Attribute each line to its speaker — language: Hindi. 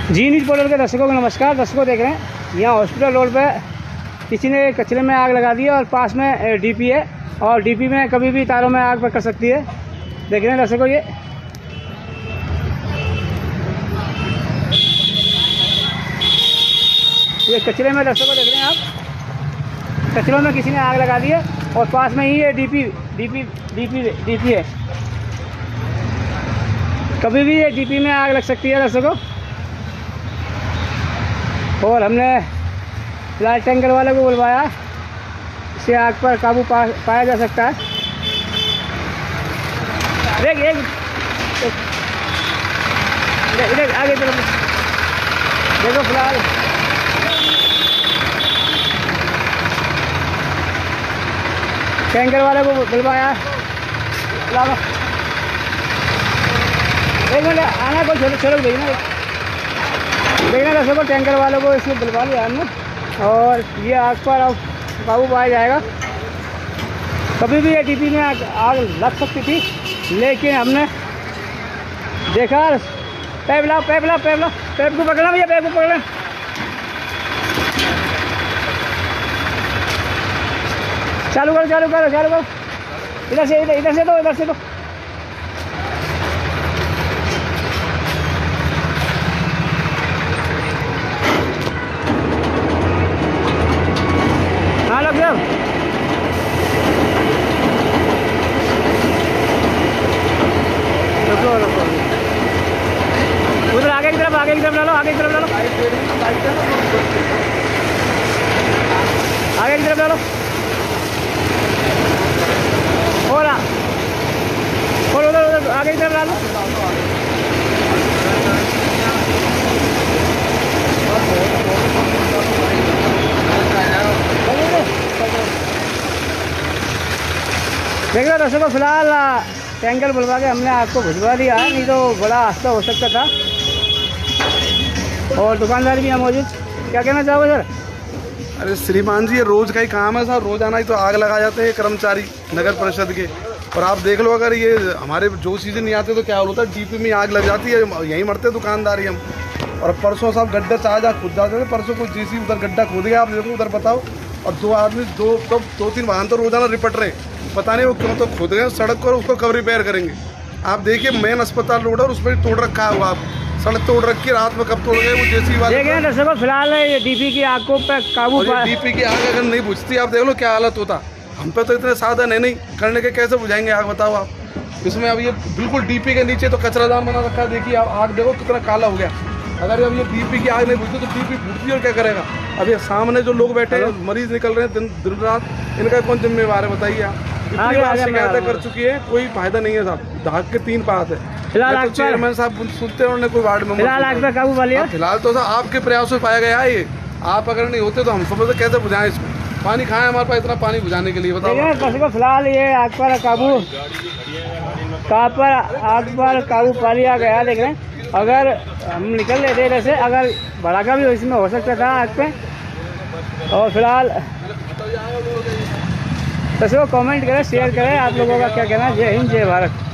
Speaker 1: जी न्यूज़ पोर्टल के दर्शकों को नमस्कार। दर्शकों देख रहे हैं यहाँ हॉस्पिटल रोड पे किसी ने कचरे में आग लगा दी है और पास में डीपी है और डीपी में कभी भी तारों में आग पकड़ सकती है। देख रहे हैं दर्शकों ये कचरे में दर्शकों देख रहे हैं आप, कचरों में किसी ने आग लगा दी है और पास में ही ये डीपी है। कभी भी ये डीपी में आग लग सकती है दर्शकों। और हमने फिलहाल टैंकर वाले को बुलवाया, इससे आग पर काबू पाया जा सकता है। इधर आगे तरफ देखो, फिलहाल टैंकर वाले को बुलवाया। एक मिनट आना, कोई छोटे भेजना देखना दर्शकों, टैंकर वालों को इसमें बुलवा लिया हमने और ये आग पर अब काबू पाया जाएगा। कभी भी ये डीपी में आग लग सकती थी, लेकिन हमने देखा। पैप को पकड़ना भैया, पैप को पकड़ना। चालू करो। इधर से दो। हाँ लग गया। रुको उधर आगे की तरफ डालो। आगे की तरफ डालो और उधर आगे की तरफ डालो। देखो दर्शकों, फिलहाल टैंकर बुलवा के हमने आपको भिजवा दिया है, नहीं तो बड़ा हादसा हो सकता था। और दुकानदार भी यहाँ मौजूद। क्या कहना चाहोगे सर?
Speaker 2: अरे श्रीमान जी, ये रोज का ही काम है साहब। रोजाना ही तो आग लगा जाते हैं कर्मचारी नगर परिषद के। और आप देख लो, अगर ये हमारे जो चीज़ें नहीं आते तो क्या होता है, डीपी में आग लग जाती है, यहीं मरते दुकानदार ही हम। और परसों साहब गड्ढा चाह खुद जाते थे। परसों को जेसी उधर गड्ढा खोद गया, आप देखो उधर बताओ। और दो तीन वाहन तो रोजाना रिपट रहे, पता नहीं वो क्यों तो खोद गए सड़क को, उसको कब रिपेयर करेंगे। आप देखिए मेन अस्पताल रोड है और उस पर तोड़ रखा हुआ, आप सड़क तोड़ रखी, रात में कब तोड़ गए वो जेसी वाले।
Speaker 1: देखिए दर्शकों, फिलहाल ये डीपी की आग को पे काबू पाया।
Speaker 2: डीपी की आग अगर नहीं बुझती, आप देख लो क्या हालत होता। हम पे तो इतने साधन है नहीं करने के, कैसे बुझाएंगे आग बताओ आप। इसमें अब ये बिल्कुल डीपी के नीचे तो कचरादान बना रखा है। देखिए आप आग देखो कितना काला हो गया। अगर अब ये डीपी की आग नहीं बुझती तो डीपी फूटती और क्या करेगा। अब ये सामने जो लोग बैठे हैं, मरीज निकल रहे हैं दिन रात, इनका कौन जिम्मेवार है बताइए आप। इतनी बार शिकायतें कर चुकी है, कोई फायदा नहीं है साहब। धाक के 3 पास है। फिलहाल चेयरमैन साहब सुनते हैं, कोई वार्ड में
Speaker 1: फिलहाल आग पर काबू पा लिया।
Speaker 2: फिलहाल तो साहब आपके प्रयास से पाया गया है ये। आप अगर नहीं होते तो हम समझते कैसे बुझाएं इसको। पानी खाएं हमारे पास इतना पानी बुझाने के लिए, बताओ।
Speaker 1: फिलहाल ये आग पर काबू पा लिया गया। देख रहे हैं, अगर हम निकल लेते जैसे, अगर भड़ाका भी इसमें हो सकता था आग पे। और फिलहाल दर्शकों कमेंट करें, शेयर करें, आप लोगों का क्या कहना है। जय हिंद, जय भारत।